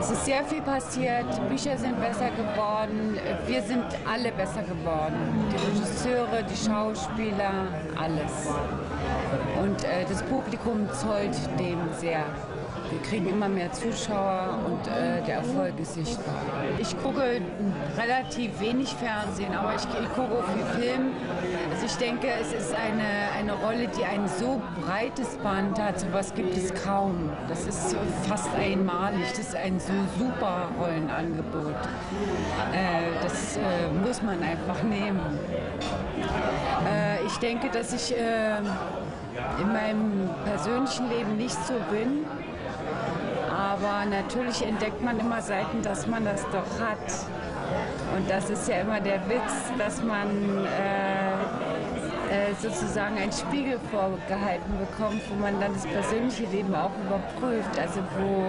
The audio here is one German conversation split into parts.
Es ist sehr viel passiert, Bücher sind besser geworden, wir sind alle besser geworden. Die Regisseure, die Schauspieler, alles. Und das Publikum zollt dem sehr. Wir kriegen immer mehr Zuschauer und der Erfolg ist sichtbar. Ich gucke relativ wenig Fernsehen, aber ich gucke auch viel Film. Also ich denke, es ist eine Rolle, die ein so breites Band hat. So etwas gibt es kaum. Das ist fast einmalig. Das ist ein so super Rollenangebot. Das muss man einfach nehmen. Ich denke, dass ich in meinem persönlichen Leben nicht so bin. Aber natürlich entdeckt man immer Seiten, dass man das doch hat. Und das ist ja immer der Witz, dass man sozusagen einen Spiegel vorgehalten bekommt, wo man dann das persönliche Leben auch überprüft. Also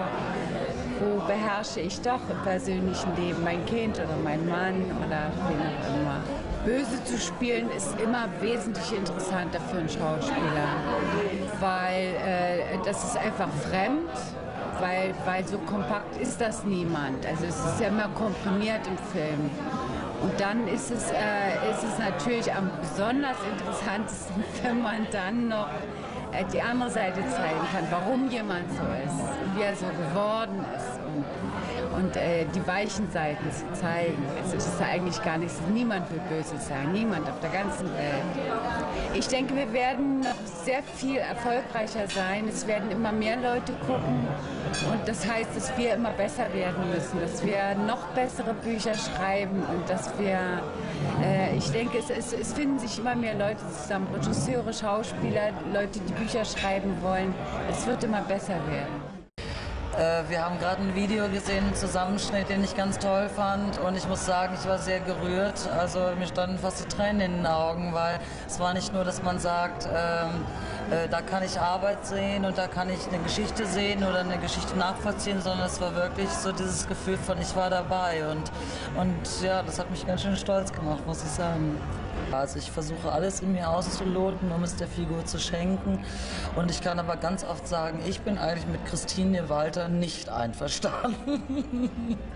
wo beherrsche ich doch im persönlichen Leben mein Kind oder mein Mann oder wen auch immer. Böse zu spielen ist immer wesentlich interessanter für einen Schauspieler, weil das ist einfach fremd. Weil so kompakt ist das niemand. Also es ist ja immer komprimiert im Film. Und dann ist es natürlich am besonders interessantesten, wenn man dann noch die andere Seite zeigen kann, warum jemand so ist, wie er so geworden ist. Und die weichen Seiten zu zeigen. Es ist eigentlich gar nichts, niemand will böse sein, niemand auf der ganzen Welt. Ich denke, wir werden noch sehr viel erfolgreicher sein. Es werden immer mehr Leute gucken. Und das heißt, dass wir immer besser werden müssen, dass wir noch bessere Bücher schreiben und dass wir, ich denke, es finden sich immer mehr Leute zusammen, Regisseure, Schauspieler, Leute, die Bücher schreiben wollen. Es wird immer besser werden. Wir haben gerade ein Video gesehen, einen Zusammenschnitt, den ich ganz toll fand, und ich muss sagen, ich war sehr gerührt. Also mir standen fast die Tränen in den Augen, weil es war nicht nur, dass man sagt, da kann ich Arbeit sehen und da kann ich eine Geschichte sehen oder eine Geschichte nachvollziehen, sondern es war wirklich so dieses Gefühl von, ich war dabei, und ja, das hat mich ganz schön stolz gemacht, muss ich sagen. Also ich versuche alles in mir auszuloten, um es der Figur zu schenken, und ich kann aber ganz oft sagen, ich bin eigentlich mit Christine Walter nicht einverstanden.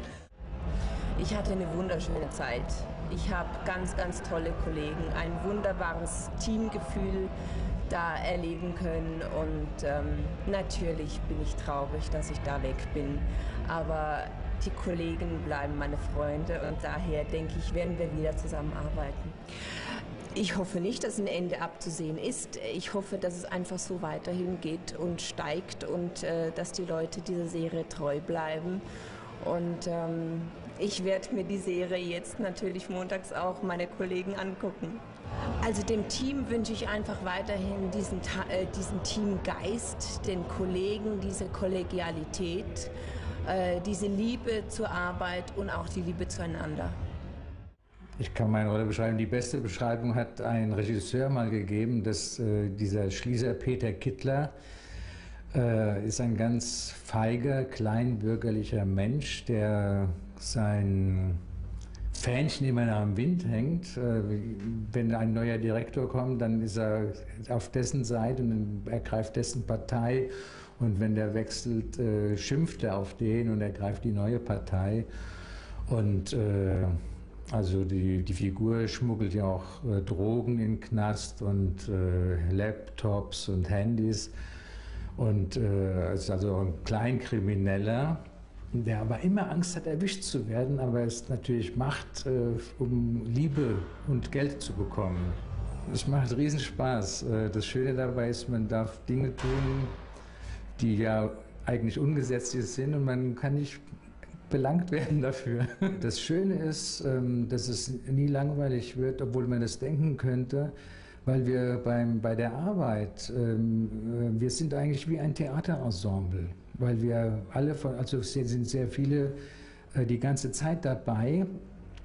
Ich hatte eine wunderschöne Zeit. Ich habe ganz, ganz tolle Kollegen, ein wunderbares Teamgefühl da erleben können, und natürlich bin ich traurig, dass ich da weg bin, aber die Kollegen bleiben meine Freunde, und daher denke ich, werden wir wieder zusammenarbeiten. Ich hoffe nicht, dass ein Ende abzusehen ist. Ich hoffe, dass es einfach so weiterhin geht und steigt und dass die Leute dieser Serie treu bleiben. Und ich werde mir die Serie jetzt natürlich montags auch meine Kollegen angucken. Also dem Team wünsche ich einfach weiterhin diesen Teamgeist, den Kollegen, diese Kollegialität, diese Liebe zur Arbeit und auch die Liebe zueinander. Ich kann meine Rolle beschreiben. Die beste Beschreibung hat ein Regisseur mal gegeben, dass dieser Schließer Peter Kittler ist ein ganz feiger, kleinbürgerlicher Mensch, der sein Fähnchen immer nach dem Wind hängt. Wenn ein neuer Direktor kommt, dann ist er auf dessen Seite und ergreift dessen Partei. Und wenn der wechselt, schimpft er auf den und ergreift die neue Partei. Und also die Figur schmuggelt ja auch Drogen in den Knast und Laptops und Handys. Und ist also ein Kleinkrimineller, der aber immer Angst hat, erwischt zu werden, aber es natürlich macht, um Liebe und Geld zu bekommen. Es macht riesen Spaß. Das Schöne dabei ist, man darf Dinge tun, die ja eigentlich ungesetzlich sind, und man kann nicht belangt werden dafür. Das Schöne ist, dass es nie langweilig wird, obwohl man das denken könnte, weil wir bei der Arbeit, wir sind eigentlich wie ein Theaterensemble, weil wir alle, also es sind sehr viele die ganze Zeit dabei,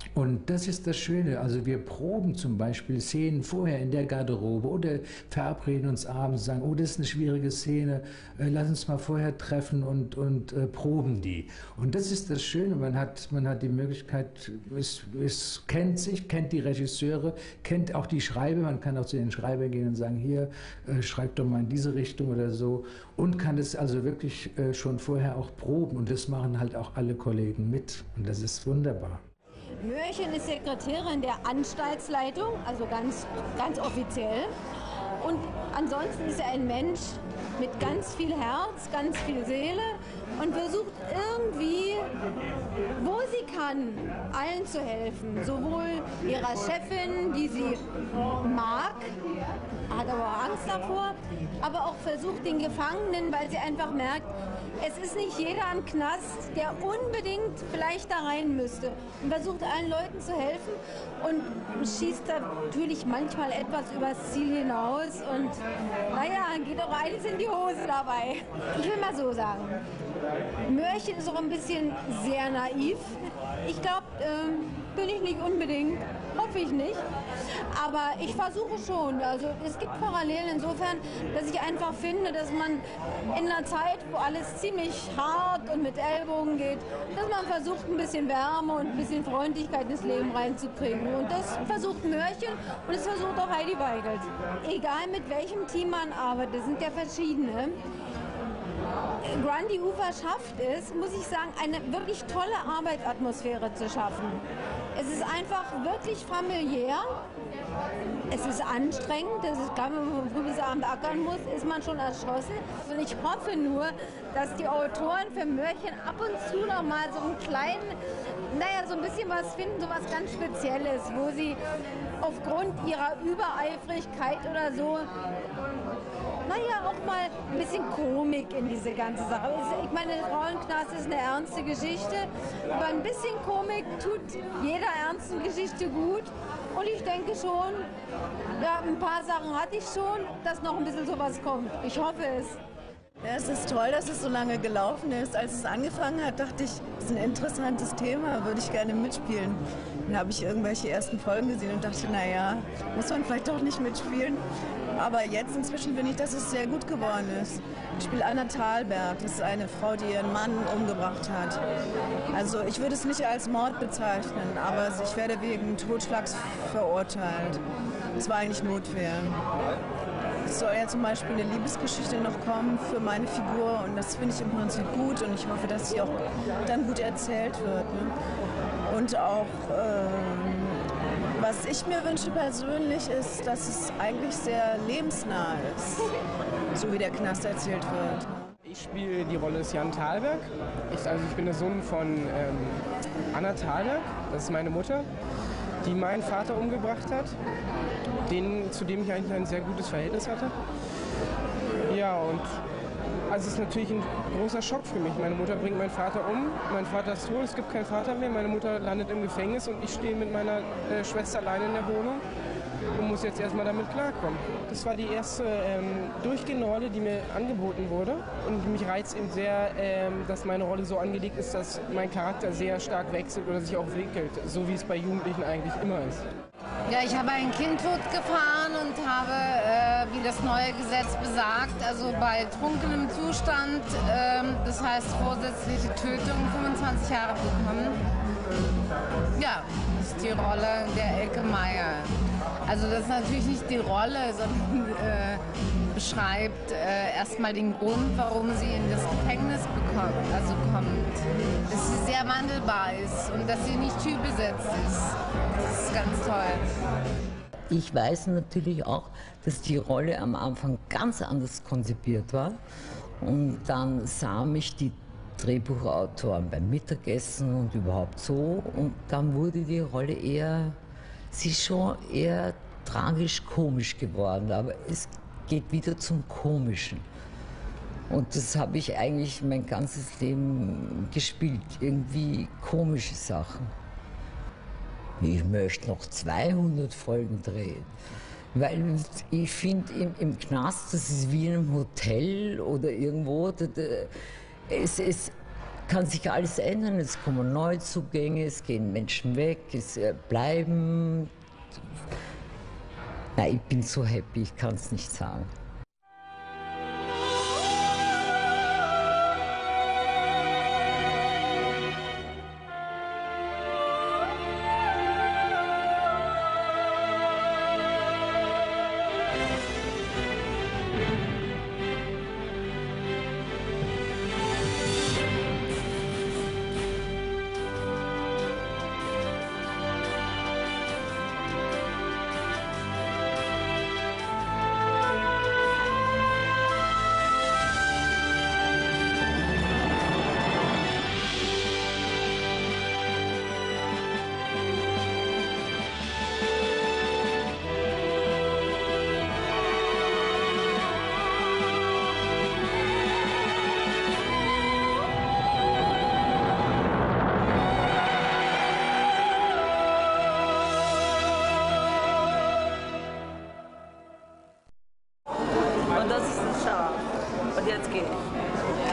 Und das ist das Schöne. Also wir proben zum Beispiel Szenen vorher in der Garderobe oder verabreden uns abends, sagen, oh, das ist eine schwierige Szene, lass uns mal vorher treffen und proben die. Und das ist das Schöne. Man hat die Möglichkeit, es kennt sich, kennt die Regisseure, kennt auch die Schreiber. Man kann auch zu den Schreibern gehen und sagen, hier, schreib doch mal in diese Richtung oder so. Und kann es also wirklich schon vorher auch proben. Und das machen halt auch alle Kollegen mit. Und das ist wunderbar. Möhrchen ist Sekretärin der Anstaltsleitung, also ganz offiziell. Und ansonsten ist er ein Mensch mit ganz viel Herz, ganz viel Seele und versucht irgendwie, wo sie kann, allen zu helfen. Sowohl ihrer Chefin, die sie mag, hat aber auch Angst davor, aber auch versucht den Gefangenen, weil sie einfach merkt, es ist nicht jeder im Knast, der unbedingt vielleicht da rein müsste. Und versucht allen Leuten zu helfen und schießt natürlich manchmal etwas übers Ziel hinaus. Und naja, geht auch eines in die Hose dabei. Ich will mal so sagen, Möhrchen ist auch ein bisschen sehr naiv. Ich glaube, bin ich nicht unbedingt, hoffe ich nicht. Aber ich versuche schon. Also es gibt Parallelen insofern, dass ich einfach finde, dass man in einer Zeit, wo alles ziemlich hart und mit Ellbogen geht, dass man versucht, ein bisschen Wärme und ein bisschen Freundlichkeit ins Leben reinzukriegen. Und das versucht Möhrchen und das versucht auch Heidi Weigelt. Egal mit welchem Team man arbeitet, das sind ja verschiedene. Grundy Ufer schafft es, muss ich sagen, eine wirklich tolle Arbeitsatmosphäre zu schaffen. Es ist einfach wirklich familiär. Es ist anstrengend, das ist, wenn man von früh bis abend ackern muss, ist man schon erschossen. Und ich hoffe nur, dass die Autoren für Möhrchen ab und zu noch mal so einen kleinen, so ein bisschen was finden, so was ganz Spezielles, wo sie aufgrund ihrer Übereifrigkeit oder so auch mal ein bisschen Komik in diese ganze Sache. Ich meine, Frauenknast ist eine ernste Geschichte, aber ein bisschen Komik tut jeder ernsten Geschichte gut. Und ich denke schon, ja, ein paar Sachen hatte ich schon, dass noch ein bisschen sowas kommt. Ich hoffe es. Ja, es ist toll, dass es so lange gelaufen ist. Als es angefangen hat, dachte ich, das ist ein interessantes Thema, würde ich gerne mitspielen. Dann habe ich irgendwelche ersten Folgen gesehen und dachte, naja, muss man vielleicht doch nicht mitspielen. Aber jetzt inzwischen finde ich, dass es sehr gut geworden ist. Ich spiele Anna Thalberg, das ist eine Frau, die ihren Mann umgebracht hat. Also ich würde es nicht als Mord bezeichnen, aber ich werde wegen Totschlags verurteilt. Es war eigentlich Notwehr. Es soll ja zum Beispiel eine Liebesgeschichte noch kommen für meine Figur und das finde ich im Prinzip gut und ich hoffe, dass sie auch dann gut erzählt wird. Ne? Und auch, was ich mir wünsche persönlich ist, dass es eigentlich sehr lebensnah ist, so wie der Knast erzählt wird. Ich spiele die Rolle des Jan Thalberg. Ich bin der Sohn von Anna Thalberg, das ist meine Mutter, die meinen Vater umgebracht hat, zu dem ich eigentlich ein sehr gutes Verhältnis hatte. Ja, und also es ist natürlich ein großer Schock für mich. Meine Mutter bringt meinen Vater um, mein Vater ist tot, es gibt keinen Vater mehr, meine Mutter landet im Gefängnis und ich stehe mit meiner Schwester alleine in der Wohnung und muss jetzt erstmal damit klarkommen. Das war die erste durchgehende Rolle, die mir angeboten wurde und mich reizt eben sehr, dass meine Rolle so angelegt ist, dass mein Charakter sehr stark wechselt oder sich auch entwickelt, so wie es bei Jugendlichen eigentlich immer ist. Ja, ich habe ein Kind totgefahren und habe, wie das neue Gesetz besagt, also bei trunkenem Zustand, das heißt vorsätzliche Tötung, 25 Jahre bekommen. Ja, das ist die Rolle der Elke Meyer. Also das ist natürlich nicht die Rolle, sondern beschreibt erstmal den Grund, warum sie in das Gefängnis kommt. Dass sie sehr wandelbar ist und dass sie nicht typbesetzt ist. Das ist ganz toll. Ich weiß natürlich auch, dass die Rolle am Anfang ganz anders konzipiert war. Und dann sah mich die Drehbuchautoren beim Mittagessen und überhaupt so. Und dann wurde die Rolle sie ist schon eher tragisch-komisch geworden. Aber es geht wieder zum Komischen. Und das habe ich eigentlich mein ganzes Leben gespielt. Irgendwie komische Sachen. Ich möchte noch 200 Folgen drehen. Weil ich finde, im Knast, das ist wie in einem Hotel oder irgendwo. Es ist kann sich alles ändern. Es kommen Neuzugänge, es gehen Menschen weg, es bleiben. Na, ich bin so happy, ich kann es nicht sagen. Und das ist ein Schaf. Und jetzt gehe ich.